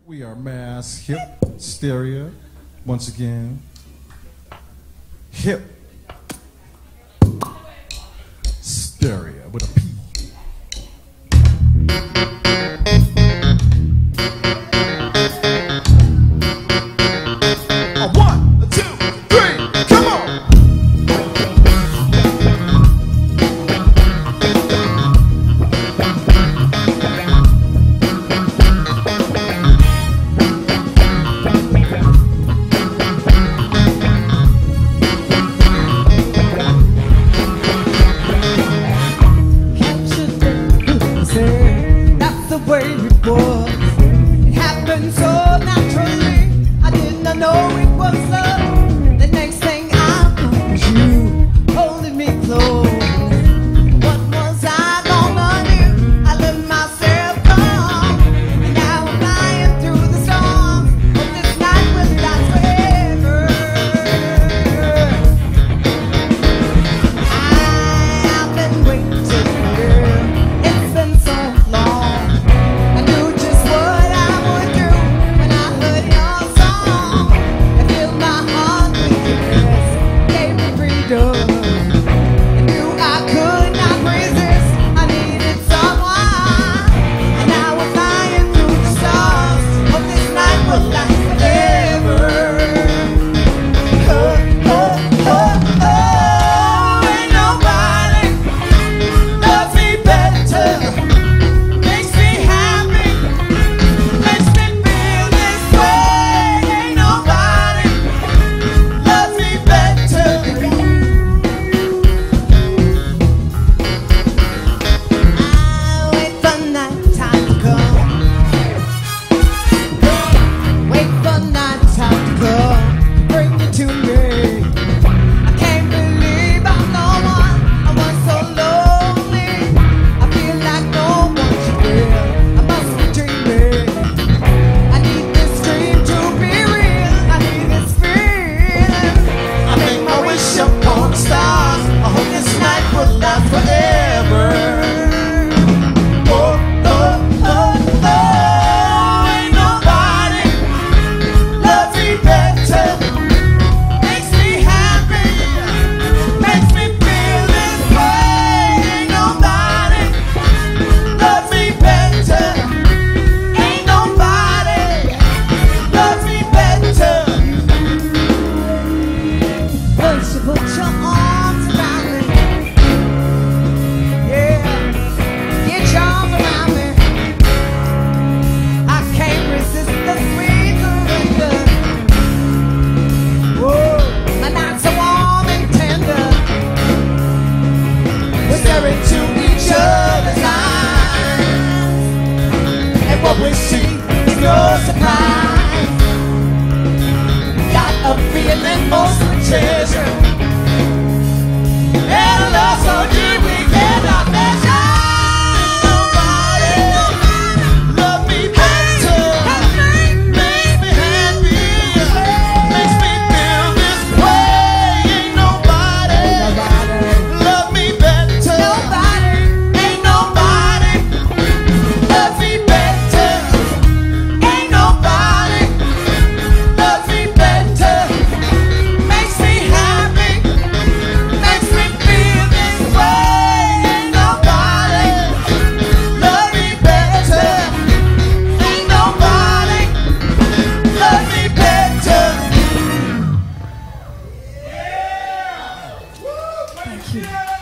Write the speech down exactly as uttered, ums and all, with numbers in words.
We are Mass Hip Stereo. Once again, Hip Stereo with a P. A one, a two, three, come on! Way it was, it happened so naturally. I did not know it was love. The next thing I know was you holding me close. What was I gonna do? I let myself go, and now I'm flying through the storm. But this night will last forever. I've been waiting, girl. It's been so long. What we see is no surprise. Got a feeling most of treasure, and a love so deep we cannot measure. Nobody love me better, makes me happy, makes me feel this way. Ain't nobody love me better. Nobody, ain't nobody love me better. Thank you.